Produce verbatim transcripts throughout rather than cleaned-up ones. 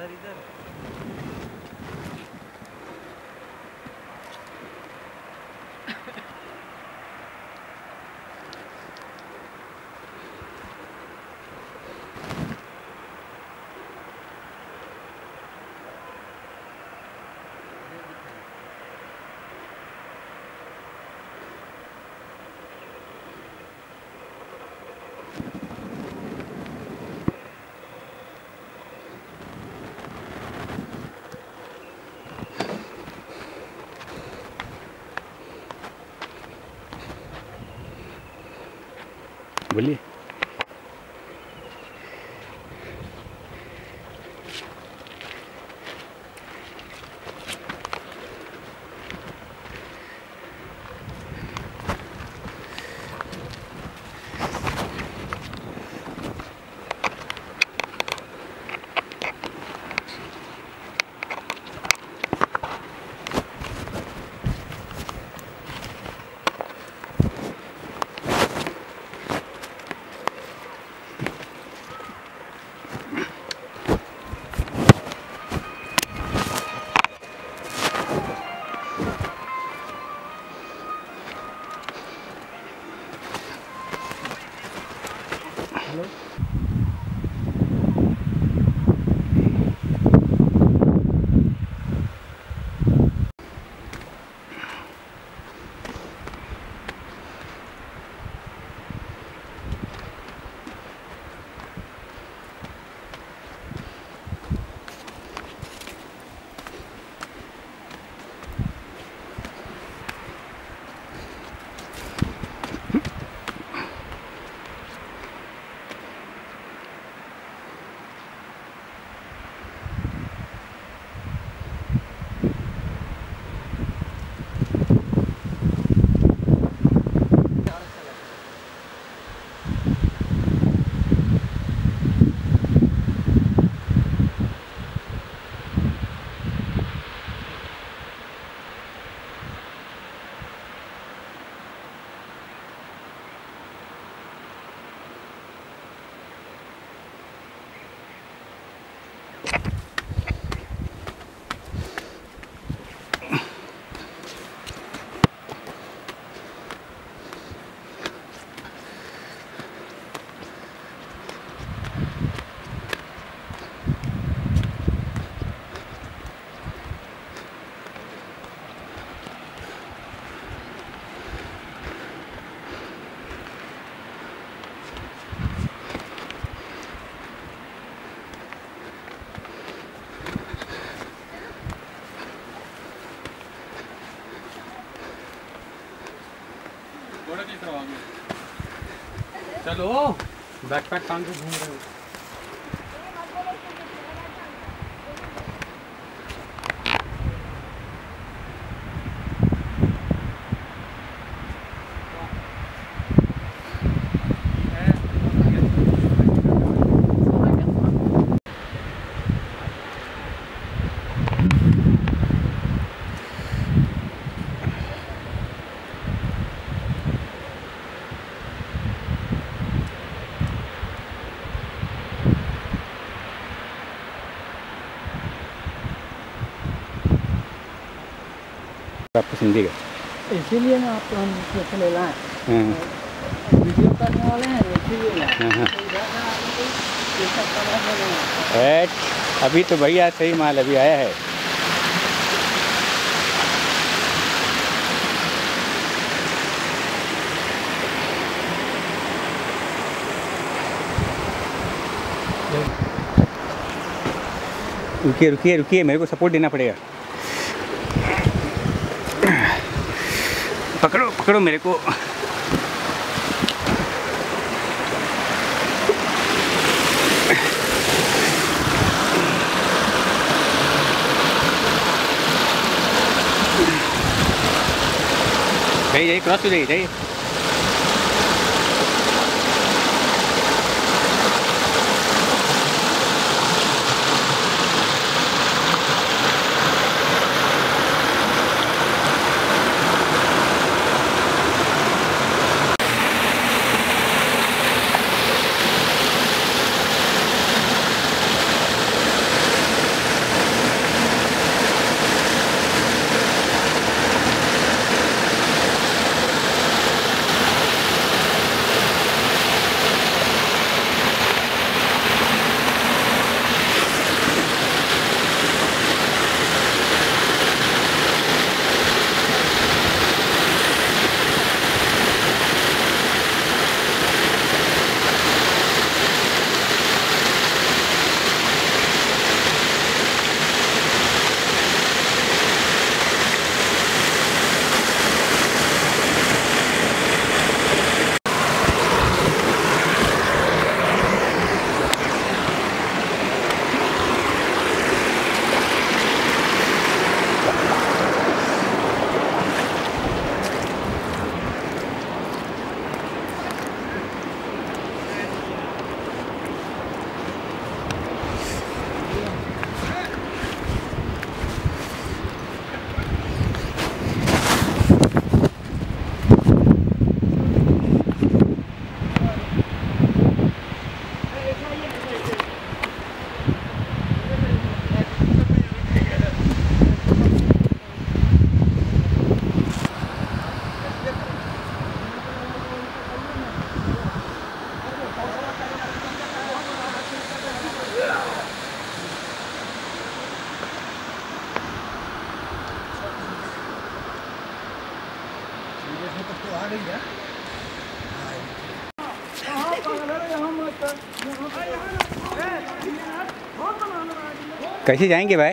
यार इधर। बोलिए। हेलो। चलो बैकपैक टांग के घूम रहे हो। आपको हिंदी का इसीलिए ना आपको हम इसमें ले लाए। वीडियो करने वाले हैं इसीलिए। एट अभी तो भैया सही माल अभी आया है। रुकिए रुकिए रुकिए, मेरे को सपोर्ट देना पड़ेगा। पकड़ो पकड़ो मेरे को। जाइए जाइए, क्रॉस हो जाइए जाइए। कैसे जाएंगे भाई?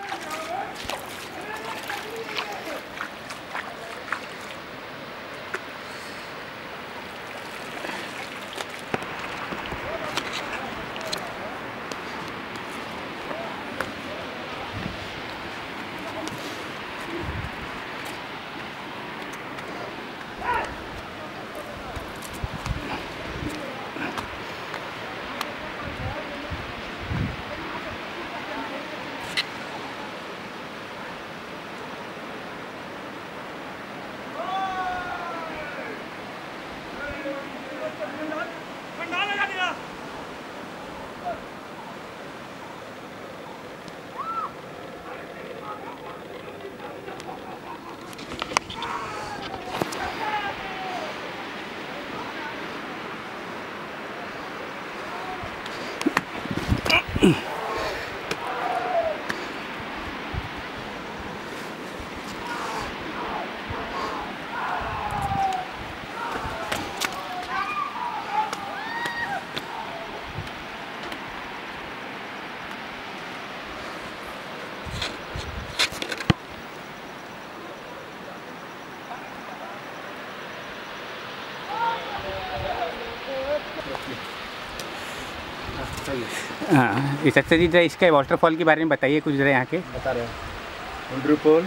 हाँ, इस अच्छा जी, जरा इसके वाटरफॉल के बारे में बताइए कुछ जरा यहाँ के। बता रहे हैं हुंड्रू फॉल,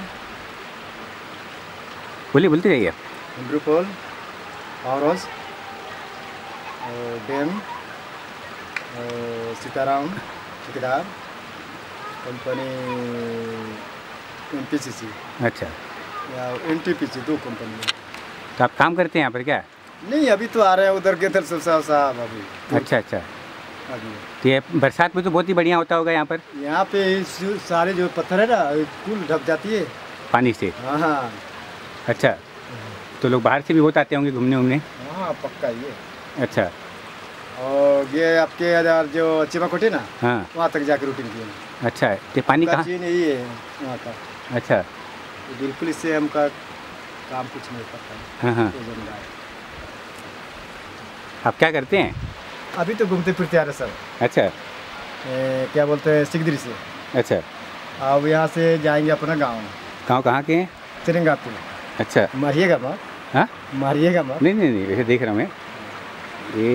बोलिए बोलते जाइए आप। हुंड्रू फॉल, औरस डैम, सीताराम ठेकेदार, company N P C C अच्छा, या एन टी पी सी, दो कंपनी। तो आप काम करते हैं यहाँ पर क्या? नहीं, अभी तो आ रहे हैं उधर के इधर सब साहब साहब अभी। अच्छा अच्छा, अभी तो ये बरसात में तो बहुत ही बढ़िया होता होगा यहाँ पर। यहाँ पे सारे जो पत्थर है ना, कुल ढक जाती है पानी से। हाँ हाँ। अच्छा, तो लोग बाहर से भी बहुत आते होंगे घूमने उमने। हाँ पक्का ये। अच्छा, और ये आपके इधर जो चिमाकोटी ना, हाँ वहाँ तक जाकर रूटीन किए। अच्छा, तो पानी कहाँ? चीन यही है वहाँ का। अच्छा, तो बिल्कुल इससे हमका काम कुछ नहीं पता। हाँ हाँ, आप क्या करते हैं? अभी तो घूमते फिरते आ रहे सर। अच्छा, ए, क्या बोलते हैं, सिकदरी से। अच्छा, अब यहाँ से जाएंगे अपना गाँव। गाँव कहाँ के हैं? तिरंगापुर। अच्छा, मारिएगा मत। हाँ, मारिएगा मत। नहीं नहीं नहीं, वैसे देख रहा हूँ मैं ये।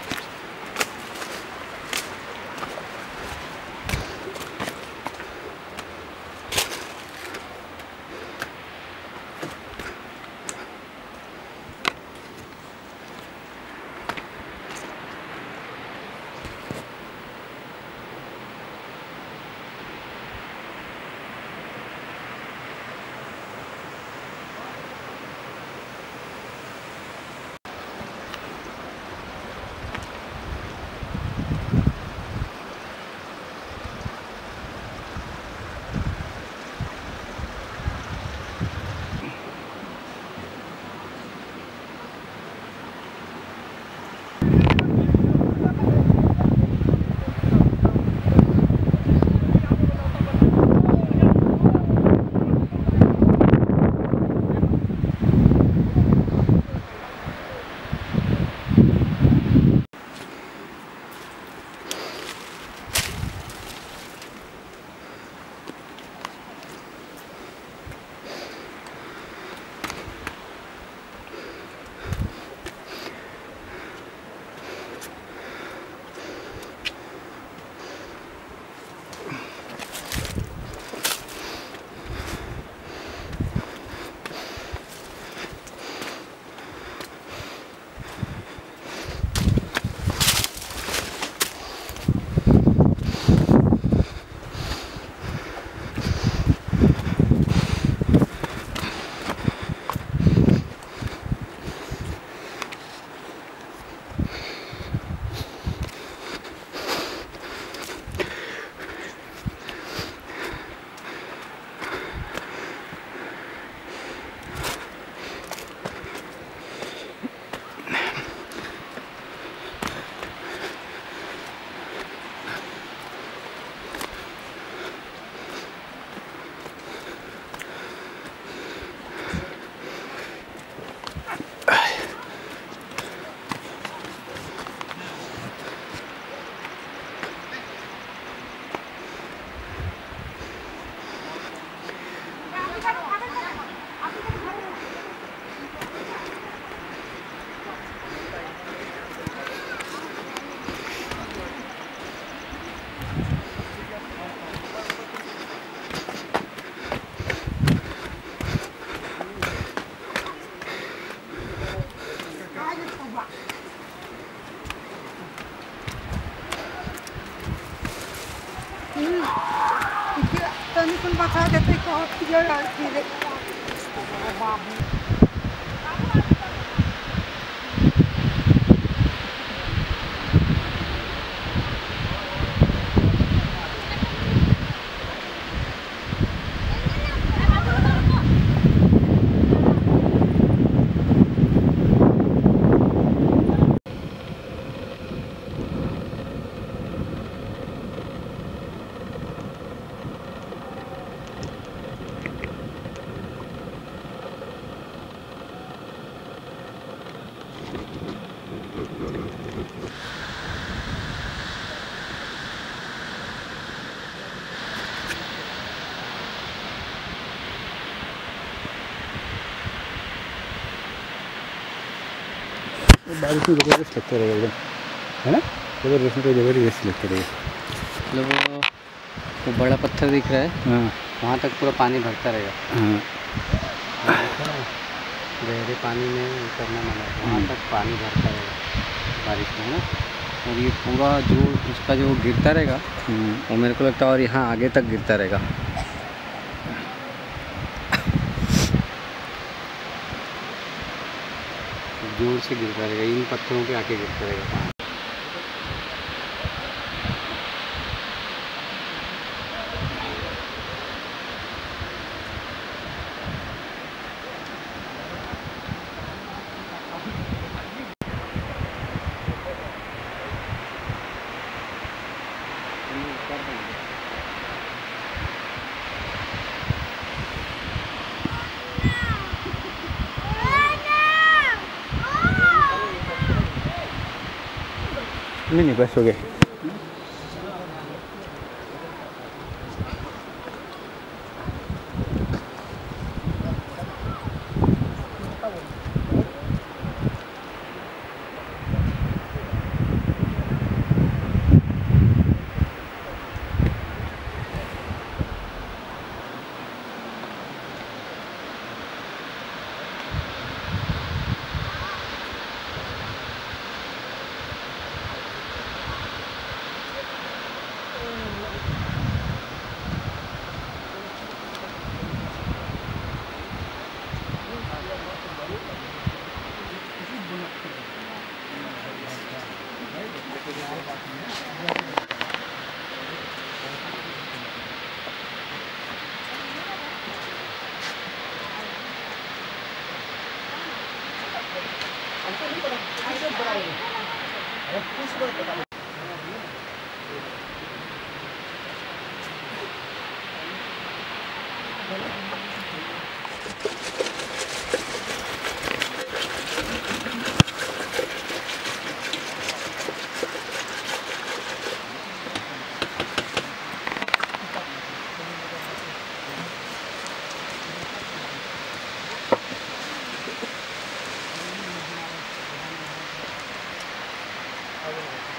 Tani pun bakal detik kok tiga kali. बारिश में जबरदस्त लगता रहेगा एकदम, है ना? जबरदस्त में जबरदस्त लगता रहेगा। मतलब वो वो बड़ा पत्थर दिख रहा है, हाँ वहाँ तक पूरा पानी भरता रहेगा। हाँ गहरे पानी में उतरना मना है, वहाँ तक पानी भरता रहेगा बारिश में, है ना? और ये पूरा जो उसका जो गिरता रहेगा वो मेरे को लगता है और यहाँ आगे तक गिरता रहेगा। जोर से गिरता रहेगा, इन पत्थरों पे आके गिरता रहेगा। नहीं नहीं बस हो गया। Thank you.